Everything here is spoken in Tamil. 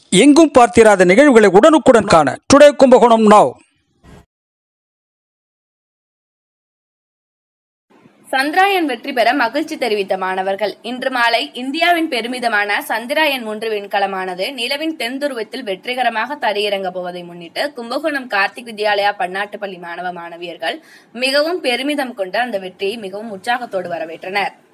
எங்கும் பார்த்திராத நிகழ்வுகளை உடனுக்குடன் காண டுடே கும்பகோணம் நவ். சந்திராயன் வெற்றி பெற மகிழ்ச்சி தெரிவித்த மாணவர்கள். இன்று மாலை இந்தியாவின் பெருமிதமான சந்திராயன் 3 விண்கலமானது நிலவின் தென் துருவத்தில் வெற்றிகரமாக தரையிறங்க போவதை முன்னிட்டு கும்பகோணம் கார்த்திக் வித்யாலயா பன்னாட்டு பள்ளி மாணவ மாணவியர்கள் மிகவும் பெருமிதம் கொண்டு அந்த வெற்றியை மிகவும் உற்சாகத்தோடு வரவேற்றனர்.